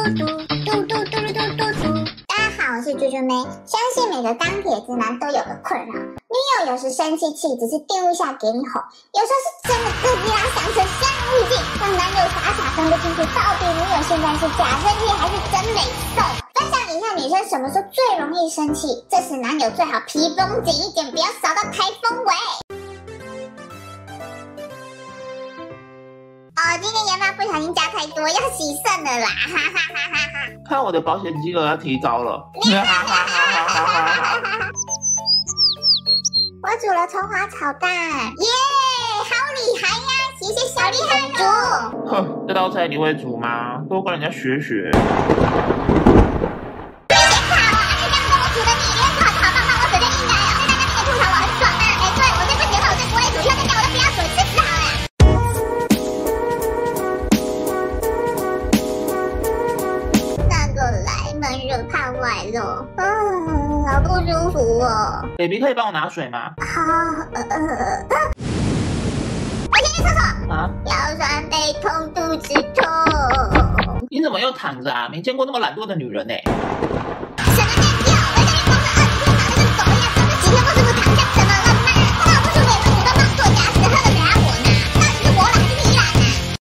大家好，我是猪猪妹。相信每个钢铁直男都有个困扰，女友有时生气气只是丢一下给你哄，有时候是真的哥吉拉想成生物镜，让男友傻傻分不清楚到底女友现在是假生气还是真美瘦。分享一下女生什么时候最容易生气，这时男友最好皮绷紧一点，不要扫到台风尾。今天研发不小心加太多，要洗肾了啦！哈哈哈哈哈！ 看我的保险金额要提高了。 我煮了葱花炒蛋，耶，好厉害呀！谢谢小厉害主。 哼，这道菜你会煮吗？多跟人家学学。 怕外露，好不舒服哦。 baby 可以帮我拿水吗？ 好，我先去厕所。 啊？ 腰酸背痛，肚子痛。 你怎么又躺着啊？没见过那么懒惰的女人呢。 什么念旧？我在那边工作2天，忙得跟狗一样，整整几天不吃不躺，这样怎么了嘛？他老不出脸，主动帮我做家事，喝了谁让我呢？到底是我懒是你懒啊？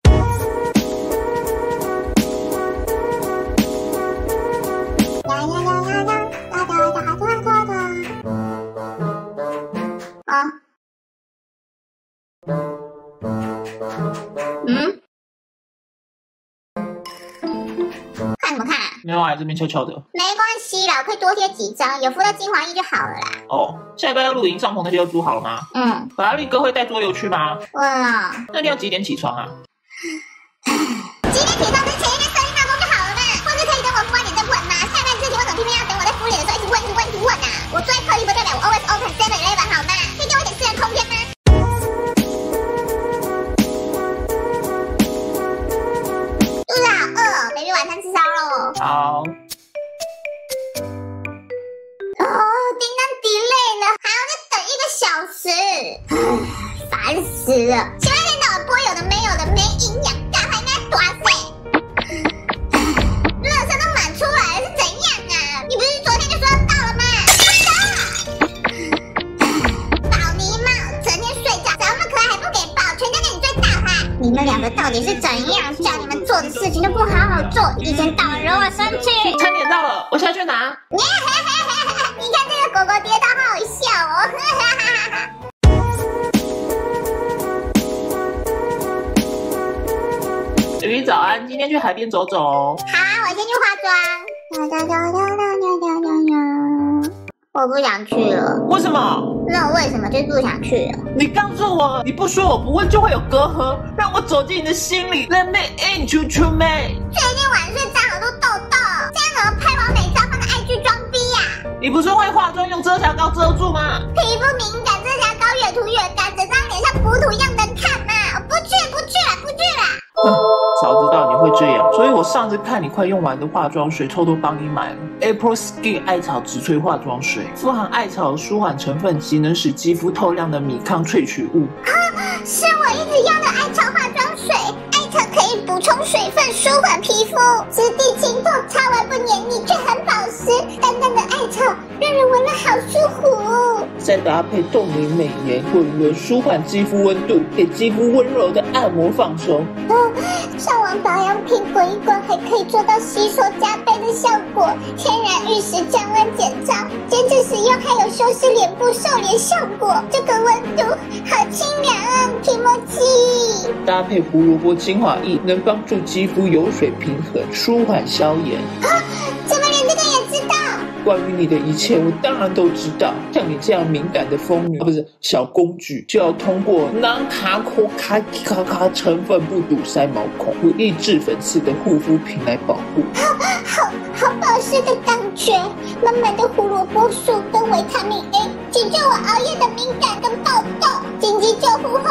看什么看啊？ 没有啊，这边悄悄的。 没关系啦，我可以多贴几张，有敷到精华液就好了啦。 哦，下礼拜要露营，帐篷那些都租好了吗？法拉利哥会带桌游去吗？ 问啊。 那你要几点起床啊？ 几点起床之前一边设定闹钟就好了嘛，或是可以等我敷完脸再问嘛。下班之前为什么偏偏要等我在敷脸的时候一直问啊？我坐在客厅不代表我 always open 7-Eleven 好吗？可以给我点私人空间吗？肚子好饿哦 ，baby 晚餐吃烧肉。 好。 订单 delay 了，还要再等1个小时，烦死了！前面天到晚播有的没有的，没营养，干还那多塞，垃圾都满出来了，是怎样啊？你不是昨天就说要到了吗？宝妮帽，整天睡觉，长那么可爱还不给抱，全家给你追大牌。你们两个到底是怎样？叫你们做的事情都不好好做，一天到晚惹我生气。 餐点到了，我下去拿。 你看这个狗狗跌倒，好好笑哦！ baby 早安，今天去海边走走哦。 好，我先去化妆。我不想去了。 为什么？ 那我为什么就不想去了？ 你告诉我，你不说我不问就会有隔阂，让我走进你的心里。Let me into me。 最近晚睡长好多痘痘，这样怎么拍完美照放在IG裝逼呀？ 你不是会化妆用遮瑕膏遮住吗？ 皮肤敏感，遮瑕膏越涂越干，整张脸像补土一样能看吗？我不去啦！ 早知道你会这样，所以我上次看你快用完的化妆水，偷偷帮你买了 April Skin 艾草植萃化妆水，富含艾草舒缓成分及能使肌肤透亮的米糠萃取物。 是我一直要的艾草化妆水，艾草可以补充水分，舒缓皮肤，质地清透，擦完不黏腻，却很保湿。淡淡的艾草让人闻了好舒服。 再搭配透明美颜滚轮，舒缓肌肤温度，给肌肤温柔的按摩放松。 上网保养品滚一滚，还可以做到吸收加倍的效果，天然玉石降温减燥，减脂使用还有修饰脸部瘦脸效果。这个温度好清凉啊，提莫基。 搭配胡萝卜精华液，能帮助肌肤油水平衡，舒缓消炎。 怎么连这个也知道？ 关于你的一切，我当然都知道。像你这样敏感的疯女，不是小公举，就要通过non卡成分不堵塞毛孔、不易致粉刺的护肤品来保护。 好保湿的感觉，满满的胡萝卜素跟维他命 A， 解救我熬夜的敏感跟痘痘。紧急救护后